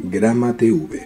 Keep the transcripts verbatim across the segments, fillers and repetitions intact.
Grama T V.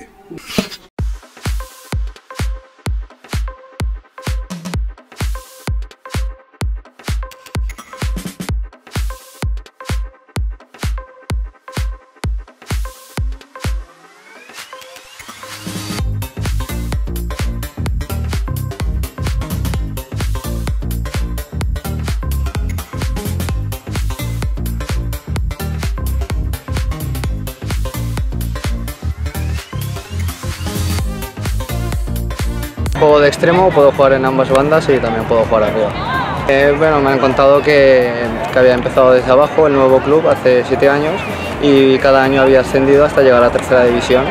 Juego de extremo, puedo jugar en ambas bandas y también puedo jugar arriba. Eh, bueno, me han contado que, que había empezado desde abajo el nuevo club hace siete años y cada año había ascendido hasta llegar a tercera división.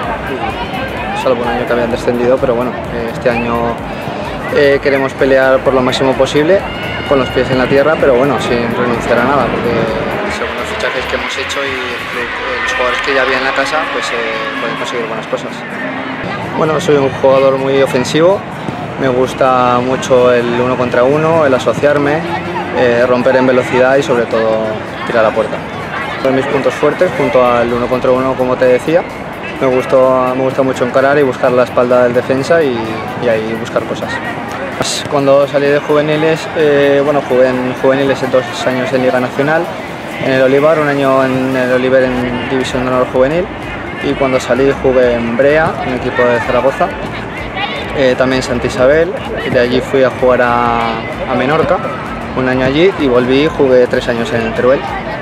Y solo por un año que habían descendido, pero bueno, este año eh, queremos pelear por lo máximo posible, con los pies en la tierra, pero bueno, sin renunciar a nada, porque según los fichajes que hemos hecho y el club, los jugadores que ya había en la casa, pues eh, pueden conseguir buenas cosas. Bueno, soy un jugador muy ofensivo, me gusta mucho el uno contra uno, el asociarme, eh, romper en velocidad y sobre todo tirar a puerta. Son mis puntos fuertes junto al uno contra uno, como te decía. Me, gustó, me gusta mucho encarar y buscar la espalda del defensa y, y ahí buscar cosas. Cuando salí de juveniles, eh, bueno, jugué en juveniles dos años en Liga Nacional, en el Olivar, un año en el Oliver en División de Honor Juvenil. Y cuando salí jugué en Brea, un equipo de Zaragoza, eh, también en Santa Isabel, y de allí fui a jugar a, a Menorca, un año allí, y volví y jugué tres años en Teruel,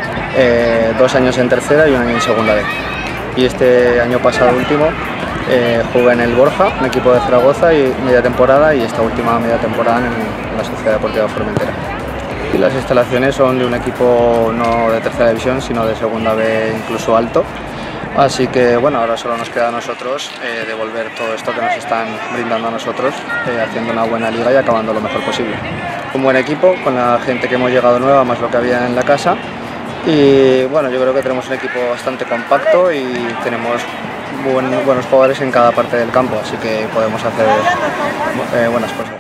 eh, dos años en tercera y un año en segunda vez. Y este año pasado último eh, jugué en el Borja, un equipo de Zaragoza, y media temporada, y esta última media temporada en, en la Sociedad Deportiva Formentera. Y las instalaciones son de un equipo no de tercera división, sino de segunda B, incluso alto. Así que bueno, ahora solo nos queda a nosotros eh, devolver todo esto que nos están brindando a nosotros, eh, haciendo una buena liga y acabando lo mejor posible. Un buen equipo, con la gente que hemos llegado nueva, más lo que había en la casa. Y bueno, yo creo que tenemos un equipo bastante compacto y tenemos buen, buenos jugadores en cada parte del campo, así que podemos hacer eh, buenas cosas.